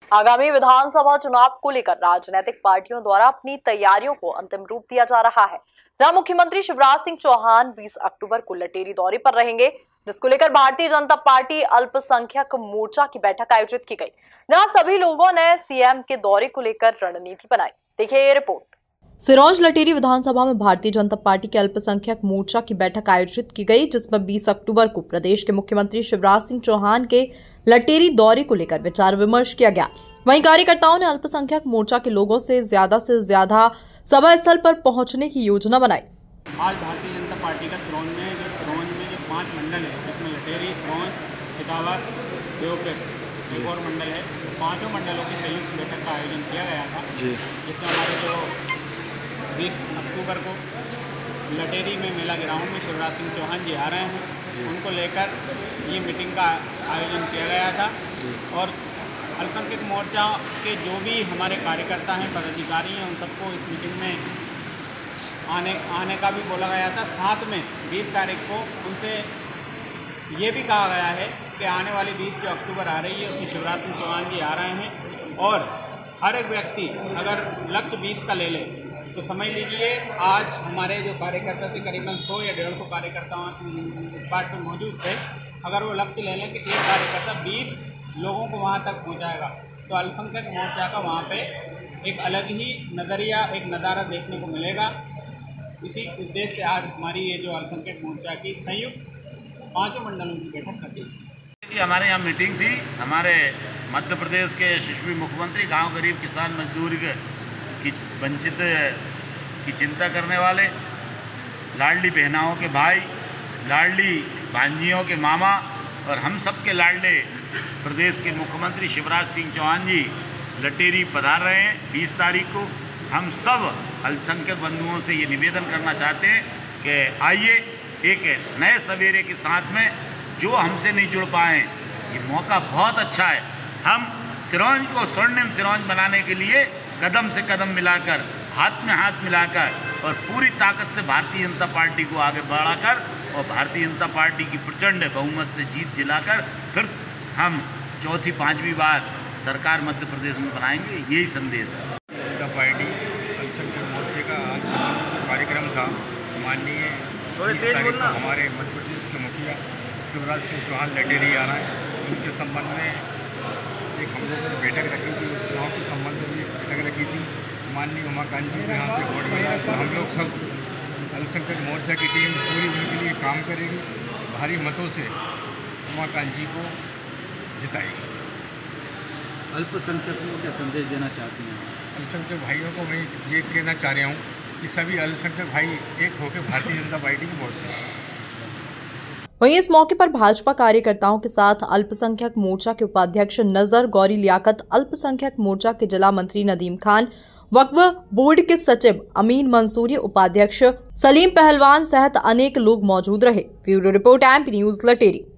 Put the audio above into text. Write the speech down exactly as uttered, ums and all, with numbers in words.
आगामी विधानसभा चुनाव को लेकर राजनीतिक पार्टियों द्वारा अपनी तैयारियों को अंतिम रूप दिया जा रहा है, जहां मुख्यमंत्री शिवराज सिंह चौहान बीस अक्टूबर को लटेरी दौरे पर रहेंगे, जिसको लेकर भारतीय जनता पार्टी अल्पसंख्यक मोर्चा की बैठक आयोजित की गई, जहां सभी लोगों ने सीएम के दौरे को लेकर रणनीति बनाई। देखिए ये रिपोर्ट। सिरोंज लटेरी विधानसभा में भारतीय जनता पार्टी के अल्पसंख्यक मोर्चा की बैठक आयोजित की गई, जिसमें बीस अक्टूबर को प्रदेश के मुख्यमंत्री शिवराज सिंह चौहान के लटेरी दौरे को लेकर विचार विमर्श किया गया। वहीं कार्यकर्ताओं ने अल्पसंख्यक मोर्चा के लोगों से ज्यादा से ज्यादा सभा स्थल पर पहुंचने की योजना बनाई। आज भारतीय जनता पार्टी का सिरोंज में जो सिरोंज में जो पांच मंडल है, जिसमें लटेरी, सिरोंज, पिथावर, देवपेट एक और मंडल है, पांचों मंडलों की संयुक्त बैठक का आयोजन किया गया था, जिसमें हमारे जो बीस अक्टूबर को लटेरी में मेला ग्राउंड में शिवराज सिंह चौहान जी आ रहे हैं, उनको लेकर ये मीटिंग का आयोजन किया गया था। और अल्पसंख्यक मोर्चा के जो भी हमारे कार्यकर्ता हैं, पदाधिकारी हैं, उन सबको इस मीटिंग में आने आने का भी बोला गया था। साथ में बीस तारीख को उनसे ये भी कहा गया है कि आने वाली बीस जो अक्टूबर आ रही है उसमें शिवराज सिंह चौहान जी आ रहे हैं, और हर एक व्यक्ति अगर लक्ष्य बीस का ले ले तो समझ लीजिए आज हमारे जो कार्यकर्ता थे करीबन सौ या डेढ़ सौ कार्यकर्ता इस बात पर मौजूद थे। अगर वो लक्ष्य ले लें कि एक कार्यकर्ता बीस लोगों को वहाँ तक पहुँचाएगा, तो अल्पसंख्यक मोर्चा का वहाँ पे एक अलग ही नज़रिया, एक नज़ारा देखने को मिलेगा। इसी उद्देश्य से आज हमारी ये जो अल्पसंख्यक मोर्चा की संयुक्त पाँचों मंडलों की बैठक कर दी। हमारे यहाँ मीटिंग थी। हमारे मध्य प्रदेश के यशस्वी मुख्यमंत्री गांव गरीब किसान मजदूर की वंचित की चिंता करने वाले, लाडली बहनाओं के भाई, लाडली भांजियों के मामा और हम सब के लाडले प्रदेश के मुख्यमंत्री शिवराज सिंह चौहान जी लटेरी पधार रहे हैं बीस तारीख को। हम सब अल्पसंख्यक बंधुओं से ये निवेदन करना चाहते हैं कि आइए एक नए सवेरे के साथ में, जो हमसे नहीं जुड़ पाए ये मौका बहुत अच्छा है। हम सिरोंज को स्वर्णिम सिरोंज बनाने के लिए कदम से कदम मिलाकर, हाथ में हाथ मिलाकर और पूरी ताकत से भारतीय जनता पार्टी को आगे बढ़ाकर और भारतीय जनता पार्टी की प्रचंड बहुमत से जीत दिलाकर फिर हम चौथी पांचवी बार सरकार मध्य प्रदेश में बनाएंगे, यही संदेश है। जनता पार्टी अल्पसंख्यक मोर्चे का आज जो कार्यक्रम था, माननीय बीस तारीख को हमारे मध्य प्रदेश के मुखिया शिवराज सिंह चौहान लटेरी आ रहे हैं। उनके संबंध में एक हम लोगों ने बैठक रखी थी, चुनाव के संबंध में भी बैठक रखी थी। माननीय उमाकांत जी को यहाँ से वोट मिला, तो हम लोग सब अल्पसंख्यक मोर्चा की टीम पूरी उनके लिए काम करेगी, भारी मतों से उमाकांत जी को जिताएगी। अल्पसंख्यकों को क्या संदेश देना चाहती हैं? अल्पसंख्यक भाइयों को मैं ये कहना चाह रहा हूँ कि सभी अल्पसंख्यक भाई एक होकर भारतीय जनता पार्टी को वोट दें। वहीं इस मौके पर भाजपा कार्यकर्ताओं के साथ अल्पसंख्यक मोर्चा के उपाध्यक्ष नजर गौरी लियाकत, अल्पसंख्यक मोर्चा के जिला मंत्री नदीम खान, वक्फ बोर्ड के सचिव अमीन मंसूरी, उपाध्यक्ष सलीम पहलवान सहित अनेक लोग मौजूद रहे। Bureau report MP news Lateri.